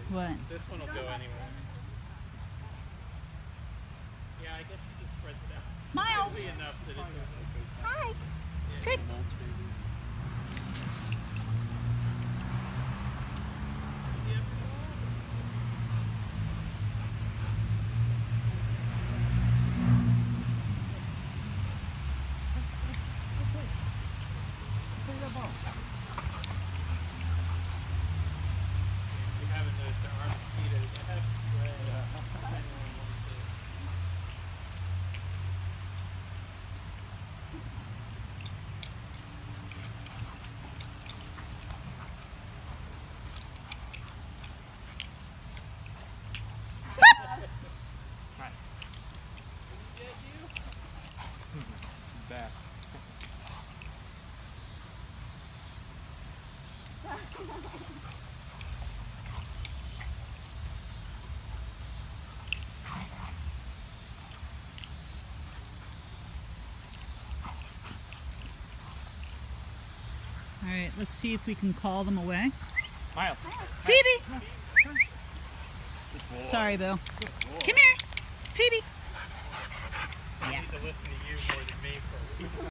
What? This one will go anywhere. Yeah, I guess she just spreads it out. Myles! Enough that it doesn't. Hi! Yeah. Good. You haven't noticed there are mosquitoes. I have spray. Back. All right, let's see if we can call them away. Myles. Phoebe! Sorry, Bill. Come here. Phoebe. I need to listen to you more than me for